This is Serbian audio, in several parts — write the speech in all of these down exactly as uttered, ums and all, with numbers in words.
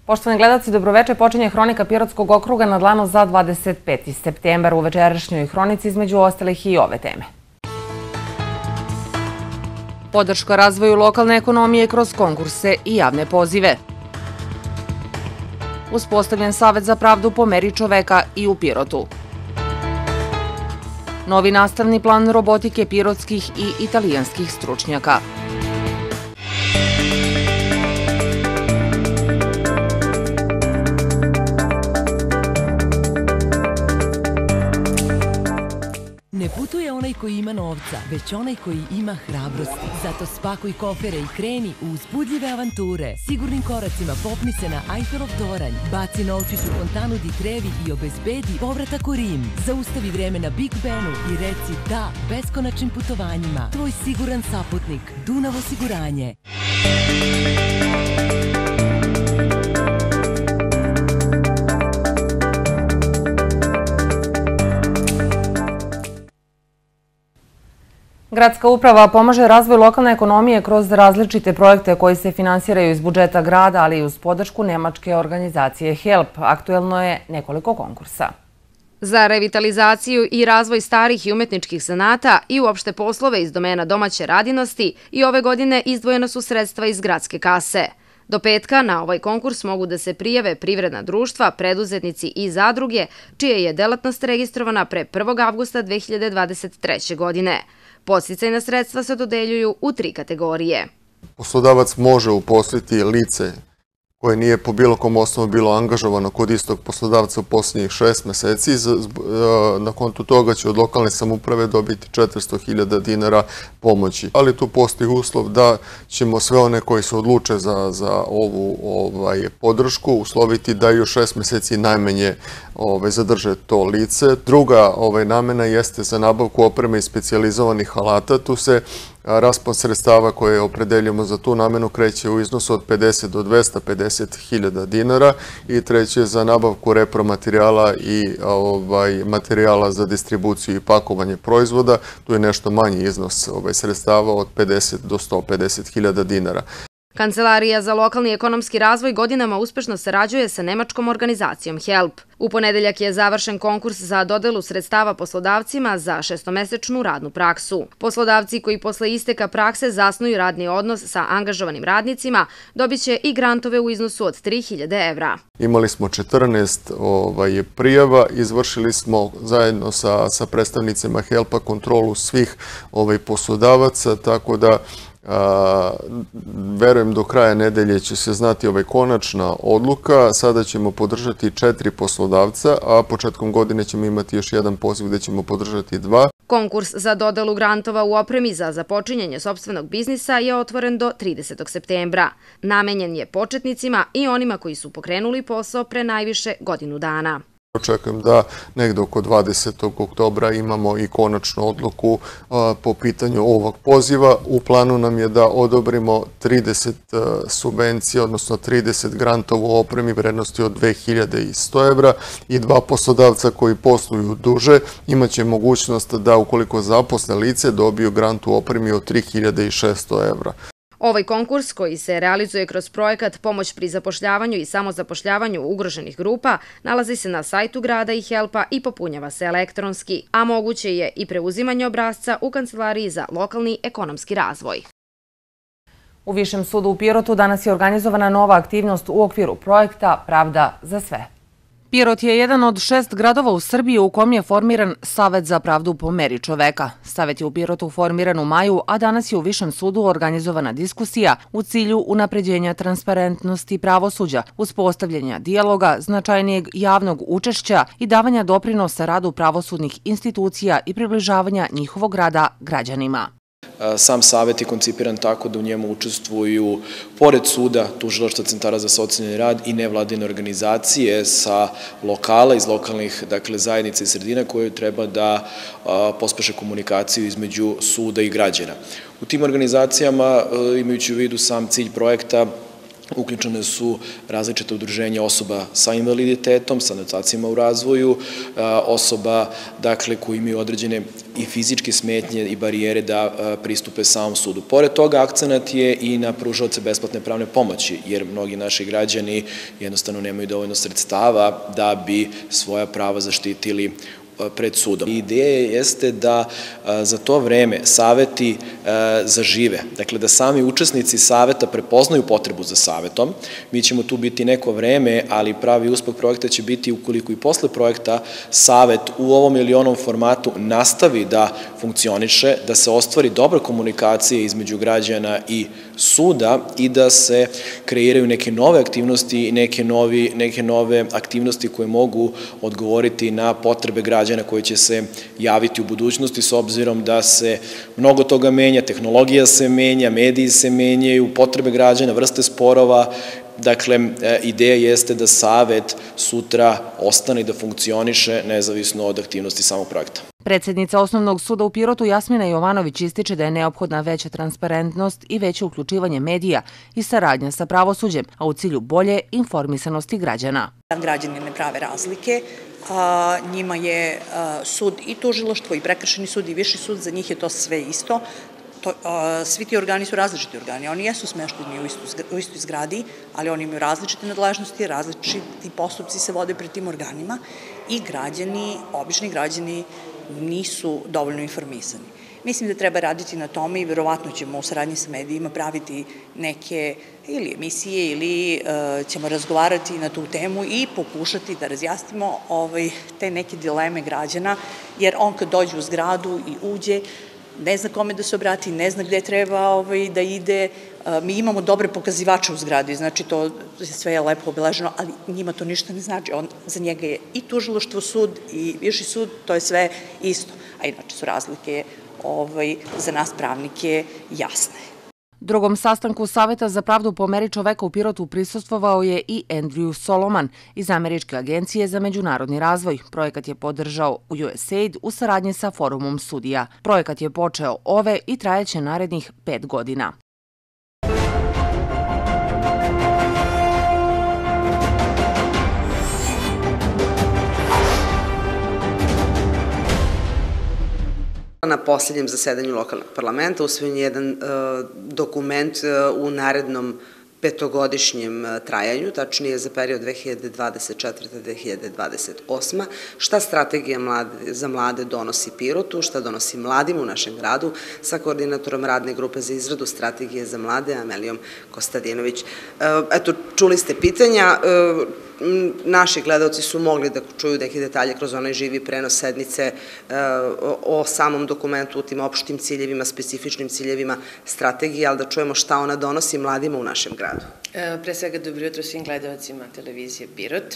Poštovani gledalci, dobroveče, počinje Hronika Pirotskog okruga na dlanu za dvadeset peti septembar. U večerašnjoj Hronici između ostalih i ove teme. Podrška razvoju lokalne ekonomije kroz konkurse i javne pozive. Uspostavljen Savet za pravdu po meri čoveka i u Pirotu. Novi nastavni plan robotike pirotskih i italijanskih stručnjaka. Ne putuje onaj koji ima novca, već onaj koji ima hrabrosti. Zato spakuj kofere i kreni u uzbudljive avanture. Sigurnim koracima popni se na Ajfelov toranj, baci novčić u fontanu di Trevi i obezbedi povratak u Rim. Zaustavi vreme na Big Benu i reci da beskonačnim putovanjima. Tvoj siguran saputnik, Dunav osiguranje. Gradska uprava pomaže razvoju lokalne ekonomije kroz različite projekte koji se finansiraju iz budžeta grada, ali i uz podršku nemačke organizacije HELP. Aktuelno je nekoliko konkursa. Za revitalizaciju i razvoj starih i umetničkih zanata i uopšte poslove iz domena domaće radinosti i ove godine izdvojena su sredstva iz gradske kase. Do petka na ovaj konkurs mogu da se prijave privredna društva, preduzetnici i zadruge, čija je delatnost registrovana pre prvog avgusta dve hiljade dvadeset treće. godine. Podsticajna sredstva se dodeljuju u tri kategorije. Poslodavac može uposliti lice koje nije po bilo kom osnovu bilo angažovano kod istog poslodavca u posljednjih šest meseci. Na kontu toga će od lokalne samouprave dobiti četiristo hiljada dinara pomoći. Ali tu postoji uslov da ćemo sve one koji se odluče za ovu podršku usloviti da još šest meseci najmanje zadrže to lice. Druga namena jeste za nabavku opreme i specijalizovanih alata. Tu se raspon sredstava koje opredeljujemo za tu namenu kreće u iznosu od pedeset do dvesta pedeset hiljada dinara i treće za nabavku repromaterijala i materijala za distribuciju i pakovanje proizvoda. Tu je nešto manji iznos sredstava od pedeset do sto pedeset hiljada dinara. Kancelarija za lokalni ekonomski razvoj godinama uspešno sarađuje sa nemačkom organizacijom HELP. U ponedeljak je završen konkurs za dodelu sredstava poslodavcima za šestomesečnu radnu praksu. Poslodavci koji posle isteka prakse zasnuju radni odnos sa angažovanim radnicima dobit će i grantove u iznosu od tri hiljade evra. Imali smo četrnaest prijava, izvršili smo zajedno sa predstavnicima HELP-a kontrolu svih poslodavaca, tako da verujem do kraja nedelje će se znati konačna odluka. Sada ćemo podržati četiri poslodavca, a početkom godine ćemo imati još jedan poziv gde ćemo podržati dva. Konkurs za dodelu grantova u opremi za započinjanje sopstvenog biznisa je otvoren do tridesetog septembra. Namenjen je početnicima i onima koji su pokrenuli posao pre najviše godinu dana. Očekujem da negde oko dvadesetog oktobra imamo i konačnu odluku po pitanju ovog poziva. U planu nam je da odobrimo trideset subvencija, odnosno trideset grantova u opremi vrednosti od dve hiljade sto evra i dva poslodavca koji posluju duže imaće mogućnost da ukoliko zaposle lice dobiju grant u opremi od tri hiljade šesto evra. Ovaj konkurs, koji se realizuje kroz projekat Pomoć pri zapošljavanju i samozapošljavanju ugroženih grupa, nalazi se na sajtu grada i HELP-a i popunjava se elektronski, a moguće je i preuzimanje obrasca u Kancelariji za lokalni ekonomski razvoj. U Višem sudu u Pirotu danas je organizovana nova aktivnost u okviru projekta Pravda za sve. Pirot je jedan od šest gradova u Srbiji u kom je formiran Savet za pravdu po meri čoveka. Savet je u Pirotu formiran u maju, a danas je u Višem sudu organizovana diskusija u cilju unapređenja transparentnosti pravosuđa, uspostavljanja dijaloga, značajnijeg javnog učešća i davanja doprinosa radu pravosudnih institucija i približavanja njihovog rada građanima. Sam savet je koncipiran tako da u njemu učestvuju, pored suda, tužilaštva, centara za socijalni rad i nevladine organizacije sa lokala, iz lokalnih zajednica i sredina koje treba da pospeše komunikaciju između suda i građana. U tim organizacijama, imajući u vidu sam cilj projekta, uključene su različite udruženja osoba sa invaliditetom, sa nedostacijama u razvoju, osoba, dakle, koji imaju određene i fizičke smetnje i barijere da pristupe samom sudu. Pored toga, akcenat je i na pružaoce besplatne pravne pomoći, jer mnogi naši građani jednostavno nemaju dovoljno sredstava da bi svoja prava zaštitili pred sudom. Ideja jeste da za to vreme saveti zažive, dakle da sami učesnici saveta prepoznaju potrebu za savetom. Mi ćemo tu biti neko vreme, ali pravi uspeh projekta će biti ukoliko i posle projekta savet u ovom ili onom formatu nastavi da funkcioniše, da se ostvari dobra komunikacija između građana i suda i da se kreiraju neke nove aktivnosti i neke, novi, neke nove aktivnosti koje mogu odgovoriti na potrebe građana koji će se javiti u budućnosti s obzirom da se mnogo toga menja, tehnologija se menja, mediji se menjaju, potrebe građana, vrste sporova. Dakle, ideja jeste da savet sutra ostane i da funkcioniše nezavisno od aktivnosti samog projekta. Predsjednica Osnovnog suda u Pirotu Jasmina Jovanović ističe da je neophodna veća transparentnost i veće uključivanje medija i saradnja sa pravosuđem, a u cilju bolje informisanosti građana. Građani ne prave razlike, njima je sud i tužilaštvo i prekršajni sud i viši sud, za njih je to sve isto. Svi ti organi su različiti organi, oni jesu smešteni u istoj zgradi, ali oni imaju različite nadležnosti, različiti postupci se vode pred tim organima i građani, obični građani nisu dovoljno informisani. Mislim da treba raditi na tome i verovatno ćemo u saradnji sa medijima praviti neke ili emisije ili ćemo razgovarati na tu temu i pokušati da razjasnimo te neke dileme građana, jer on kad dođe u zgradu i uđe, ne zna kome da se obrati, ne zna gde treba da ide. Mi imamo dobre pokazivače u zgradi, znači to sve je lepo obeleženo, ali njima to ništa ne znači. Za njega je i tužilaštvo sud i viši sud, to je sve isto. A inače su razlike za nas pravnike jasne. Drugom sastanku Saveta za pravdu po meri čoveka u Pirotu prisustvovao je i Andrew Solomon iz Američke agencije za međunarodni razvoj. Projekat je podržao U S A I D u saradnji sa Forumom sudija. Projekat je počeo ove i trajeće narednih pet godina. Na posljednjem zasedanju lokalnog parlamenta usvojen je jedan dokument u narednom petogodišnjem trajanju, tačnije za period dve hiljade dvadeset četvrta do dve hiljade dvadeset osma Šta strategija za mlade donosi Pirotu, šta donosi mladima u našem gradu, sa koordinatorom radne grupe za izradu strategije za mlade, Amelijom Kostadinović. Eto, čuli ste pitanja. Naši gledalci su mogli da čuju neke detalje kroz onaj živi prenos sednice o samom dokumentu, u tim opštim ciljevima, specifičnim ciljevima strategije, ali da čujemo šta ona donosi mladima u našem gradu. Pre svega, dobro jutro svim gledalcima televizije Pirot.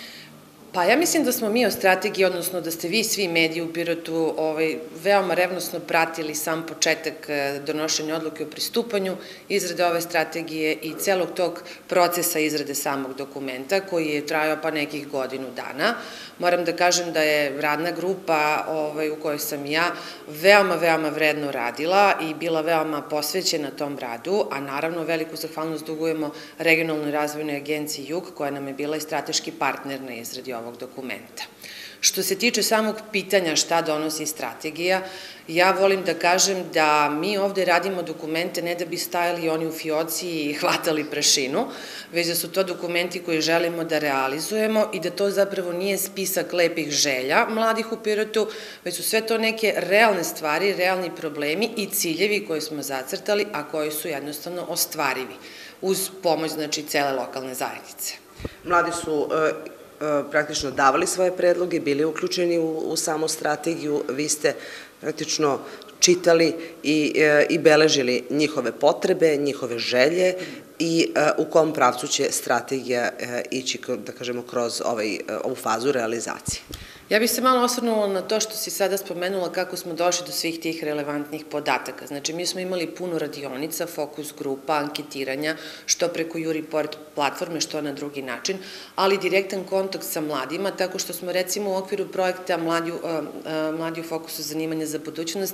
Pa ja mislim da smo mi o strategiji, odnosno da ste vi svi mediji u Pirotu veoma revnosno pratili sam početak donošenja odluke o pristupanju, izrade ove strategije i celog tog procesa izrade samog dokumenta koji je trajao pa nekih godinu dana. Moram da kažem da je radna grupa u kojoj sam ja veoma, veoma vredno radila i bila veoma posvećena tom radu, a naravno veliku zahvalnost dugujemo Regionalnoj razvojnoj agenciji Jug, koja nam je bila i strateški partner na izradi ovog dokumenta. Što se tiče samog pitanja šta donosi strategija, ja volim da kažem da mi ovde radimo dokumente ne da bi stajali oni u fioci i hvatali prašinu, već da su to dokumenti koje želimo da realizujemo i da to zapravo nije spisak lepih želja mladih u Pirotu, već su sve to neke realne stvari, realni problemi i ciljevi koje smo zacrtali, a koji su jednostavno ostvarivi uz pomoć, znači, cele lokalne zajednice. Mladi su praktično davali svoje predloge, bili uključeni u samu strategiju, vi ste praktično čitali i beležili njihove potrebe, njihove želje i u kom pravcu će strategija ići, da kažemo, kroz ovu fazu realizacije. Ja bih se malo osvrnula na to što si sada spomenula kako smo došli do svih tih relevantnih podataka. Znači, mi smo imali puno radionica, fokus grupa, anketiranja, što preko Juriport platforme, što na drugi način, ali direktan kontakt sa mladima, tako što smo recimo u okviru projekta Mladi u fokusu zanimanja za budućnost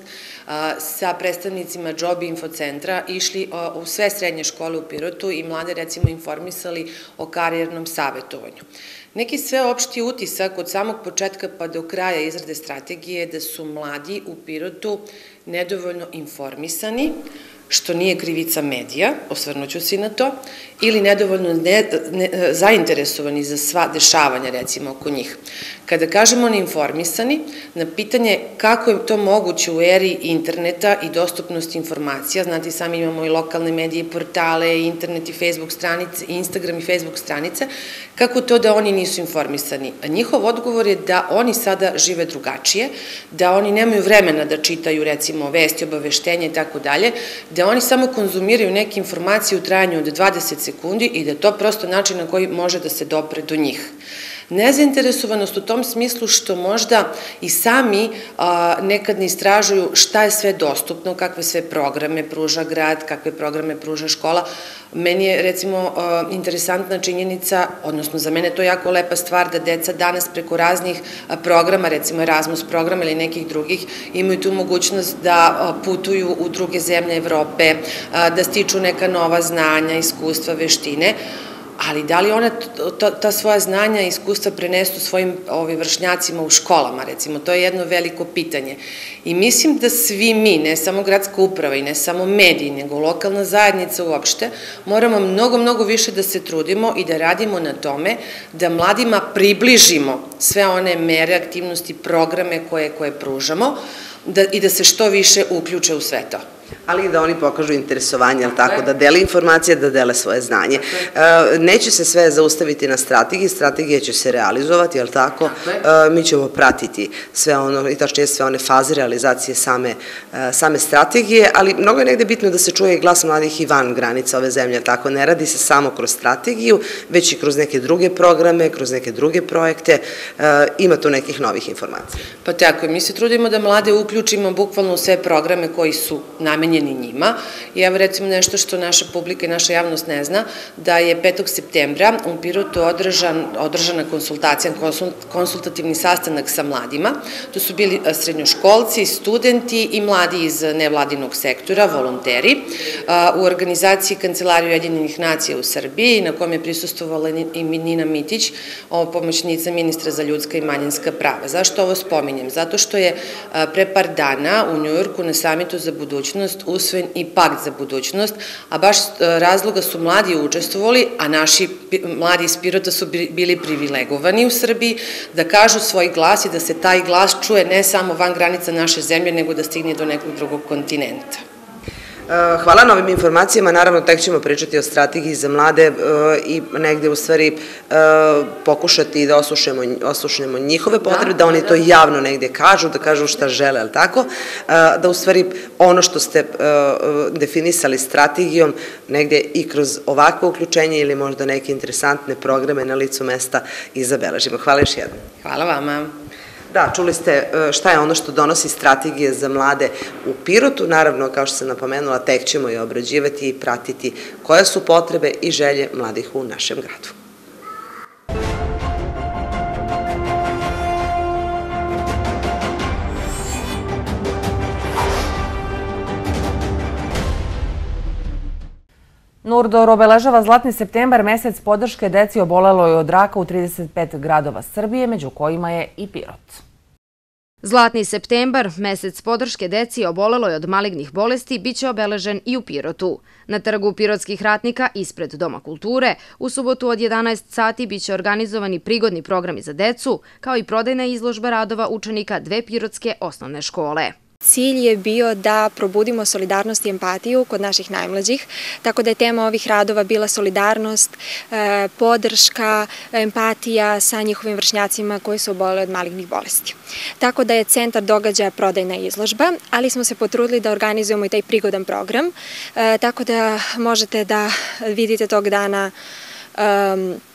sa predstavnicima Job Info centra išli u sve srednje škole u Pirotu i mlade recimo informisali o karijernom savjetovanju. Neki sveopšti utisak od samog početka pa do kraja izrade strategije je da su mladi u Pirotu nedovoljno informisani, što nije krivica medija, osvrnuću se na to, ili nedovoljno zainteresovani za sva dešavanja, recimo, oko njih. Kada kažemo neinformisani, na pitanje kako je to moguće u eri interneta i dostupnosti informacija, znate, sami imamo i lokalne medije, portale, internet i Facebook stranice, Instagram i Facebook stranice, kako to da oni nisu informisani? Njihov odgovor je da oni sada žive drugačije, da oni nemaju vremena da čitaju, recimo, vesti, obaveštenje i tako dalje, da oni samo konzumiraju neke informacije u trajanju od dvadeset sekundi i da je to prosto način na koji može da se dopre do njih. Nezainteresovanost u tom smislu što možda i sami nekad ne istražuju šta je sve dostupno, kakve sve programe pruža grad, kakve programe pruža škola. Meni je, recimo, interesantna činjenica, odnosno za mene je to jako lepa stvar da deca danas preko raznih programa, recimo Erasmus programa ili nekih drugih, imaju tu mogućnost da putuju u druge zemlje Evrope, da stiču neka nova znanja, iskustva, veštine, ali da li ona ta svoja znanja i iskustva prenesu svojim vršnjacima u školama, recimo, to je jedno veliko pitanje. I mislim da svi mi, ne samo gradska uprava i ne samo mediji, nego lokalna zajednica uopšte, moramo mnogo, mnogo više da se trudimo i da radimo na tome da mladima približimo sve one mere, aktivnosti, programe koje pružamo i da se što više uključe u sve to. Ali i da oni pokažu interesovanje, ali tako, da dele informacije, da dele svoje znanje. Neće se sve zaustaviti na strategiji, strategija će se realizovati, ali tako, mi ćemo pratiti sve ono, i tačnije sve one faze realizacije same strategije, ali mnogo je negde bitno da se čuje i glas mladih i van granica ove zemlje, tako, ne radi se samo kroz strategiju, već i kroz neke druge programe, kroz neke druge projekte, ima tu nekih novih informacija. Pa tako, mi se trudimo da mlade uključimo bukvalno u sve programe koji su namenjeni njima. I evo recimo nešto što naša publika i naša javnost ne zna, da je petog septembra u Pirotu održana konsultacija, konsultativni sastanak sa mladima. To su bili srednjoškolci, studenti i mladi iz nevladinog sektora, volonteri, u organizaciji Kancelarije Ujedinjenih nacija u Srbiji, na kojem je prisustvovala i Nina Mitić, pomoćnica ministra za ljudska i manjinska prava. Zašto ovo spominjem? Zato što je pre par dana u Njujorku na samitu za budućnost usvojen i pakt za budućnost, a baš razloga su mladi učestvovali, a naši mladi iz Pirota su bili privilegovani u Srbiji, da kažu svoj glas i da se taj glas čuje ne samo van granica naše zemlje, nego da stigne do nekog drugog kontinenta. Hvala na ovim informacijama, naravno tek ćemo pričati o strategiji za mlade i negde u stvari pokušati da oslušnemo njihove potrebe, da oni to javno negde kažu, da kažu šta žele, ali tako, da u stvari ono što ste definisali strategijom negde i kroz ovakvo uključenje ili možda neke interesantne programe na licu mesta i zabeležimo. Hvala još jednom. Hvala vama. Da, čuli ste šta je ono što donosi strategije za mlade u Pirotu. Naravno, kao što sam napomenula, tek ćemo je obrađivati i pratiti koje su potrebe i želje mladih u našem gradu. Nurdor obeležava Zlatni septembar, mesec podrške deci oboleloj od raka u trideset pet gradova Srbije, među kojima je i Pirot. Zlatni septembar, mesec podrške deci oboleloj od malignih bolesti, biće obeležen i u Pirotu. Na trgu Pirotskih ratnika ispred Doma kulture u subotu od jedanaest sati biće organizovani prigodni programi za decu, kao i prodajna izložba radova učenika dve pirotske osnovne škole. Cilj je bio da probudimo solidarnost i empatiju kod naših najmlađih, tako da je tema ovih radova bila solidarnost, podrška, empatija sa njihovim vršnjacima koji su oboleli od malignih bolesti. Tako da je centar događaja prodajna izložba, ali smo se potrudili da organizujemo i taj prigodan program, tako da možete da vidite tog dana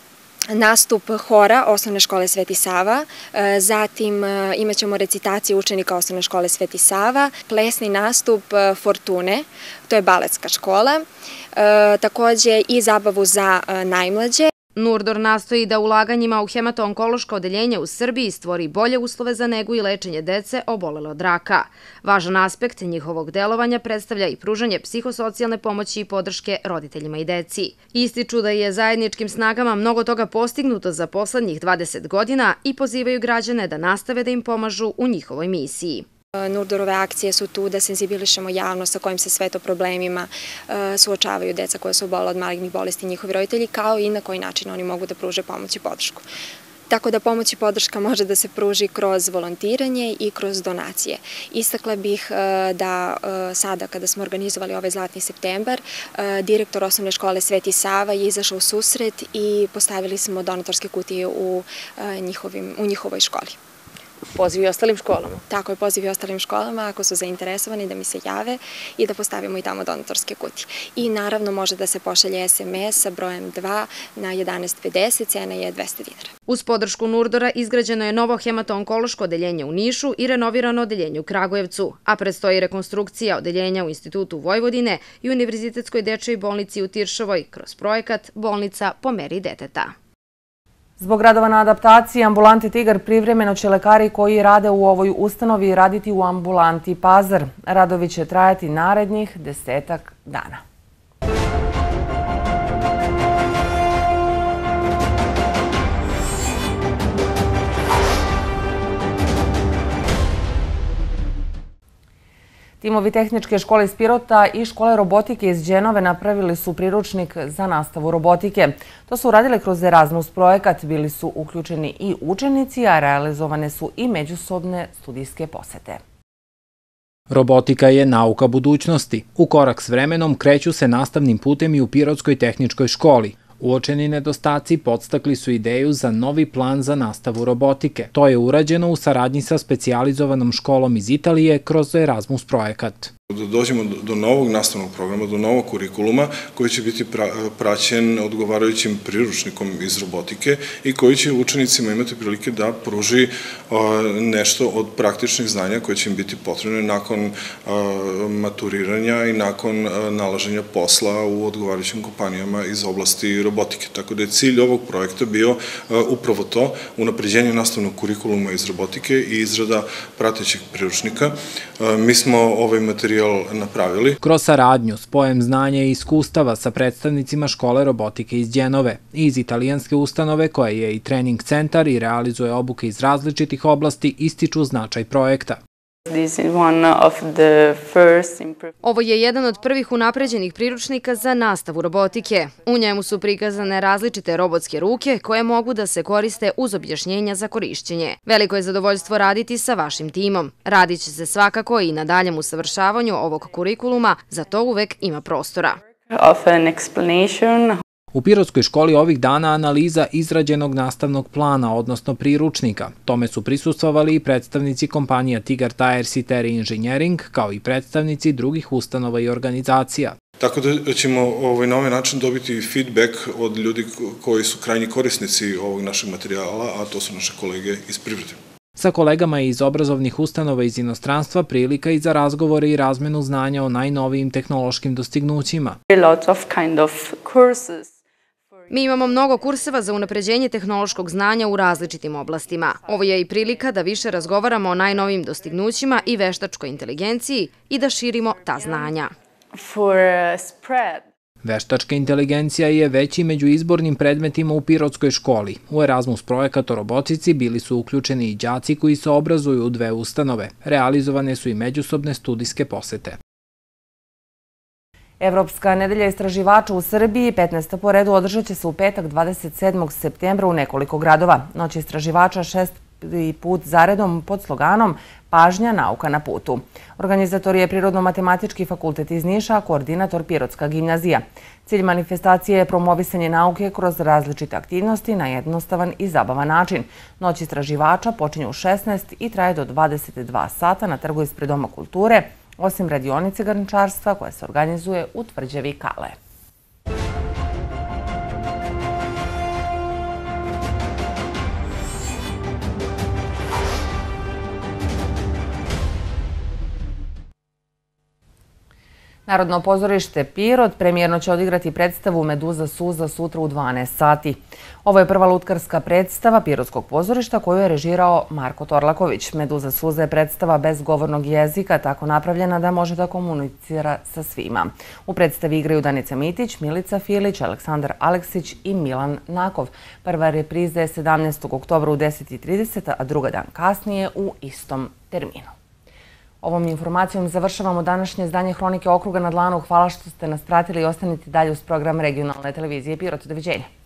nastup hora Osnovne škole Sveti Sava, zatim imat ćemo recitacije učenika Osnovne škole Sveti Sava, plesni nastup Fortune, to je baletska škola, takođe i zabavu za najmlađe. Nurdor nastoji da ulaganjima u hemato-onkološko odeljenje u Srbiji stvori bolje uslove za negu i lečenje dece obolele od raka. Važan aspekt njihovog delovanja predstavlja i pružanje psihosocijalne pomoći i podrške roditeljima i deci. Ističu da je zajedničkim snagama mnogo toga postignuto za poslednjih dvadeset godina i pozivaju građane da nastave da im pomažu u njihovoj misiji. Nurdorove akcije su tu da senzibilišemo javnost sa kojim se sve to problemima suočavaju deca koja su obolela od malignih bolesti i njihovi roditelji, kao i na koji način oni mogu da pruže pomoć i podršku. Tako da pomoć i podrška može da se pruži kroz volontiranje i kroz donacije. Istakla bih da sada kada smo organizovali ovaj Zlatni septembar, direktor Osnovne škole Sveti Sava je izašao u susret i postavili smo donatorske kutije u njihovoj školi. Poziv i ostalim školama? Tako je, poziv i ostalim školama ako su zainteresovani da mi se jave i da postavimo i tamo donatorske kutije. I naravno može da se pošalje es em es sa brojem dva na jedanaest pedeset, cena je dvesta dinara. Uz podršku Nurdora izgrađeno je novo hemato-onkološko odeljenje u Nišu i renovirano odeljenje u Kragujevcu, a predstoji rekonstrukcija odeljenja u Institutu Vojvodine i Univerzitetskoj dečijoj bolnici u Tiršovoj kroz projekat Bolnica po meri deteta. Zbog radova na adaptaciji ambulanti Tigar privremeno će lekari koji rade u ovoj ustanovi raditi u ambulanti Pazar. Radovi će trajati narednih desetak dana. Timovi Tehničke škole iz Pirota i škole robotike iz Đenove napravili su priručnik za nastavu robotike. To su uradili kroz Erasmus projekat, bili su uključeni i učenici, a realizovane su i međusobne studijske posete. Robotika je nauka budućnosti. U korak s vremenom kreću se nastavnim putem i u Pirotskoj tehničkoj školi. Uočeni nedostaci podstakli su ideju za novi plan za nastavu robotike. To je urađeno u saradnji sa specijalizovanom školom iz Italije kroz Erasmus projekat. Da dođemo do novog nastavnog programa, do novog kurikuluma koji će biti praćen odgovarajućim priručnikom iz robotike i koji će učenicima imati prilike da pruži nešto od praktičnih znanja koje će im biti potrebne nakon maturiranja i nakon nalaženja posla u odgovarajućim kompanijama iz oblasti robotike. Tako da je cilj ovog projekta bio upravo to, unapređenje nastavnog kurikuluma iz robotike i izrada pratećeg priručnika. Mi smo ovaj materijal napravili. Kroz saradnju, spojem znanja i iskustava sa predstavnicima škole robotike iz Đenove i iz italijanske ustanove koja je i trening centar i realizuje obuke iz različitih oblasti, ističu značaj projekta. Ovo je jedan od prvih unapređenih priručnika za nastavu robotike. U njemu su prikazane različite robotske ruke koje mogu da se koriste uz objašnjenja za korišćenje. Veliko je zadovoljstvo raditi sa vašim timom. Radit će se svakako i na daljem usavršavanju ovog kurikuluma, za to uvek ima prostora. U Pirotskoj školi ovih dana analiza izrađenog nastavnog plana, odnosno priručnika. Tome su prisustvovali i predstavnici kompanija Tigar Tires i Teri Engineering, kao i predstavnici drugih ustanova i organizacija. Tako da ćemo na ovaj način dobiti feedback od ljudi koji su krajnji korisnici ovog našeg materijala, a to su naše kolege iz privrede. Sa kolegama iz obrazovnih ustanova iz inostranstva prilika i za razgovore i razmenu znanja o najnovijim tehnološkim dostignućima. Mi imamo mnogo kurseva za unapređenje tehnološkog znanja u različitim oblastima. Ovo je i prilika da više razgovaramo o najnovijim dostignućima i veštačkoj inteligenciji i da širimo ta znanja. Veštačka inteligencija je već i među izbornim predmetima u Pirotskoj školi. U Erasmus projekat o robotici bili su uključeni i đaci koji se obrazuju u dve ustanove. Realizovane su i međusobne studijske posete. Evropska nedelja istraživača u Srbiji, petnaesta po redu, održat će se u petak dvadeset sedmog septembra u nekoliko gradova. Noć istraživača šesti put zaredom pod sloganom Pažnja, nauka na putu. Organizator je Prirodno-matematički fakultet iz Niša, a koordinator Pirotska gimnazija. Cilj manifestacije je promovisanje nauke kroz različite aktivnosti na jednostavan i zabavan način. Noć istraživača počinje u šesnaest i traje do dvadeset dva sata na trgu ispred Doma kulture, osim radionice grnčarstva koja se organizuje u tvrđavi Kale. Narodno pozorište Pirot premijerno će odigrati predstavu Meduza suza sutra u dvanaest sati. Ovo je prva lutkarska predstava Pirotskog pozorišta koju je režirao Marko Torlaković. Meduza suza je predstava bez govornog jezika, tako napravljena da može da komunicira sa svima. U predstavi igraju Danica Mitić, Milica Filić, Aleksandar Aleksić i Milan Nakov. Prva repriza je sedamnaestog oktobra u deset i trideset, a druga dan kasnije u istom terminu. Ovom informacijom završavamo današnje izdanje Hronike okruga na dlanu. Hvala što ste nas pratili i ostanite dalje uz program regionalne televizije Pirot. Doviđenja.